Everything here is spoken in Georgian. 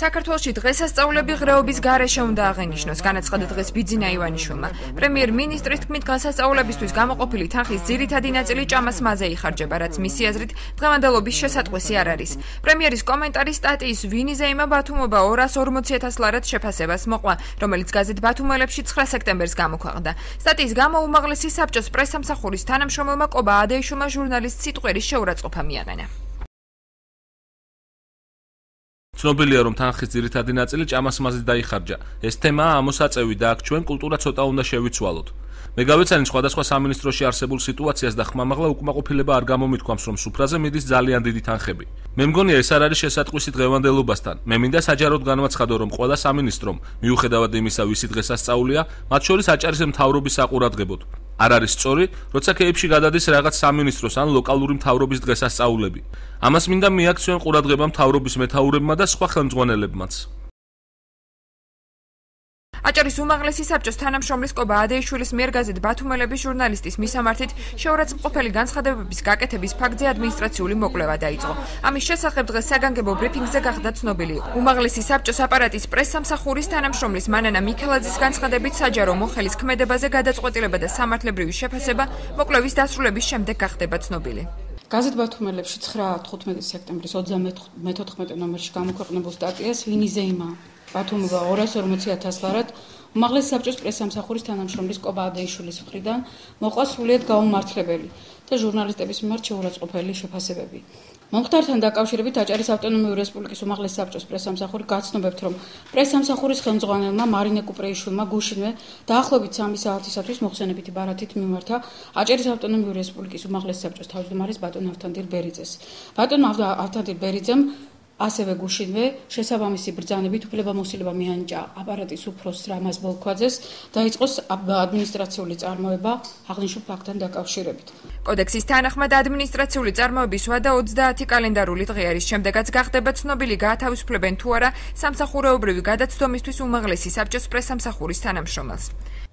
საქართველოში დღესასწაულები ღრეობის გარეშე უნდა აღენიშნოს, განაცხადა დღეს ბიძინა ივანიშვილმა. პრემიერ-მინისტრის თქმით, დღესასწაულებისთვის გამოყოფილი თანხის ძირითადი ნაწილი ჭამას მასზე იხარჯება, რაც მისი აზრით დღევანდელობის შესატყვისი არ არის. პრემიერის კომენტარი სტატიის ვინიზეიმა ბათუმობა 240,000 ლარად შეფასებას მოყვა, რომელიც გაზეთ ბათუმელებში 9 სექტემბერს გამოქვეყნდა. სტატიის გამო უმაღლესი საბჭოს პრესსამსახურის თანამშრომელმა კობა ადეიშვილმა ჟურნალისტ სიტყვერის შეურაცხყოფა მიაყენა. ცნობილია, რომ თანხის ძირითადი ნაწილი ჭამას მასზე დაიხარჯა. ეს თემაა ამოსაწევი და აქ ჩვენ კულტურა ცოტა უნდა შევიცვალოთ. მე გავეცანი სხვადასხვა სამინისტროში არსებულ სიტუაციას და ხმამაღლა უკმაყოფილება არ გამომითქვამს, რომ სუფრაზე მიდის ძალიან დიდი თანხები. მე მგონია ეს არ არის შესატყვისი დღევანდელობასთან. მე მინდა საჯაროდ განვაცხადო, რომ ყველა სამინისტრომ, მიუხედავად იმისა, ვისი დღესასწაულია, მათ შორის აჭარის მთავრობის საყურადღებოდ. არ არის სწორი, როცა ქეიფში გადადის რაღაც სამინისტროს ან ლოკალური მთავრობის დღესასწაულები. ამას მინდა მიაქციონ ყურადღება მთავრობის მეთაურებმა და სხვა ხელმძღვანელებმაც. აჭარის უმაღლესი საბჭოს თანამშრომლის კობა ადეიშვილის მიერ გაზეთ ბათუმელების ჟურნალისტის მისამართით შეურაცხმყოფელი განცხადებების გაკეთების ფაქტზე ადმინისტრაციული მოკვლევა დაიწყო. ამის შესახებ დღეს საგანგებო ბრიფინგზე გახდა ცნობილი. უმაღლესი საბჭოს აპარატის პრესსამსახურის თანამშრომლის მანანა მიქელაძის განცხადებით საჯარო მოხელის ქმედებაზე გადაწყვეტილება და სამართლებრივი შეფასება მოკვლევის დასრულების შემდეგ გახდება ცნობილი. გაზეთ ბათუმელებში 9-15 სექტემბრის 34 ნომერში გამოქვეყნებულ სტატიას ვინიზეიმა ბათუმობა 240,000 ლარად უმაღლესი საბჭოს პრესსამსახურის თანამშრომლის კობა ადეიშვილის მხრიდან მოყვა სრულიად გაუმართლებელი და ჟურნალისტების მიმართ შეურაცხყოფელი შეფასებები. მომხდართან დაკავშირებით აჭარის ავტონომიური რესპუბლიკის უმაღლესი საბჭოს პრესსამსახური გაცნობებთ, რომ პრესსამსახურის ხელმძღვანელმა მარინე კუპრეიშვილმა გუშინვე დაახლოებით 3 საათისათვის მოხსენებითი ბარათით მიმართა აჭარის ავტონომიური რესპუბლიკის უმაღლესი საბჭოს თავმჯდომარის ბატონ ავთანდილ ბერიძეს. ბატონ ავთანდილ ბერიძემ ასევე გუშინვე შესაბამისი ბრძანებით უფლებამოსილება მიანიჭა აპარატის უფროს რამაზ ბოლქვაძეს დაიწყო ადმინისტრაციული წარმოება აღნიშნულ ფაქტთან დაკავშირებით. კოდექსის თანახმად ადმინისტრაციული წარმოების ვადა 30 კალენდარული დღე არის, შემდეგაც გახდება ცნობილი გაათავისუფლებენ თუ არა სამსახურეობრივი გადაცდომისთვის უმაღლესი საბჭოს პრესსამსახურის თანამშრომელს.